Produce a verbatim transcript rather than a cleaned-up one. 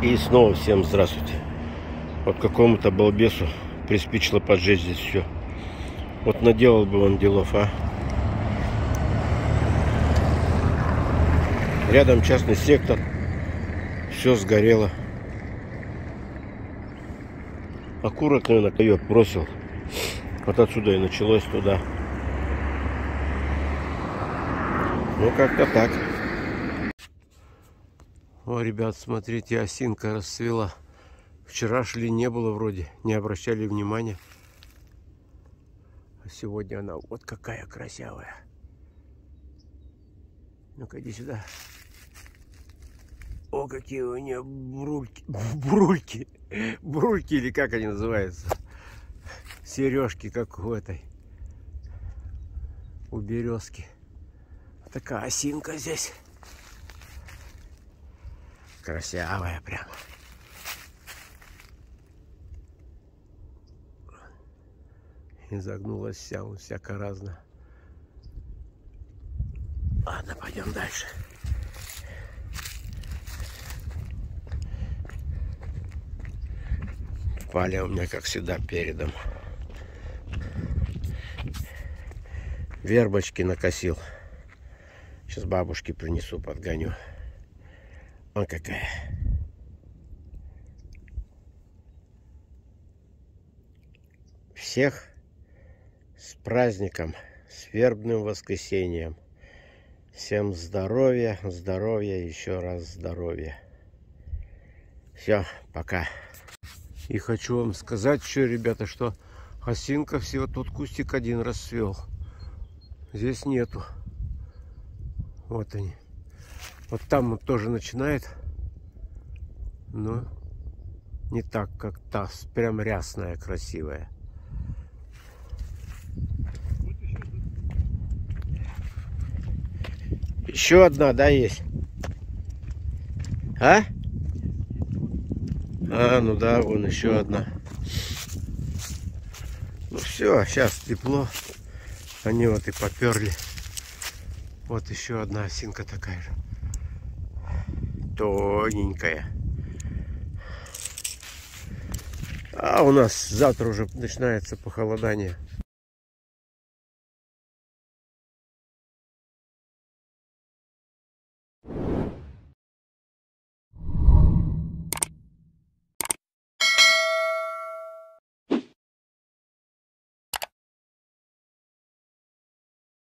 И снова всем здравствуйте. Вот какому-то балбесу приспичило поджечь здесь все. Вот наделал бы он делов, а. Рядом частный сектор. Все сгорело. Окурок, наверное, койот бросил. Вот отсюда и началось туда. Ну, как-то так. О, ребят, смотрите, осинка расцвела. Вчера шли, не было вроде, не обращали внимания. А сегодня она вот какая красивая. Ну-ка, иди сюда. О, какие у нее брульки. Брульки. Брульки, или как они называются? Сережки, как у этой. У березки. Такая осинка здесь. Красивая прям. И загнулась вся, вот всяко разно. Ладно, пойдем дальше. Паля у меня, как всегда, передом. Вербочки накосил. Сейчас бабушке принесу, подгоню. Вон какая. Всех с праздником, с вербным воскресеньем. Всем здоровья, здоровья, еще раз здоровья. Все, пока. И хочу вам сказать еще, ребята, что осинка всего тут кустик один расцвел. Здесь нету. Вот они. Вот там вот тоже начинает. Но не так, как та. Прям рясная, красивая. Еще одна, да, есть? А? А, ну да, вон еще одна. Ну все, сейчас тепло. Они вот и поперли. Вот еще одна осинка такая же. Тоненькая. А у нас завтра уже начинается похолодание.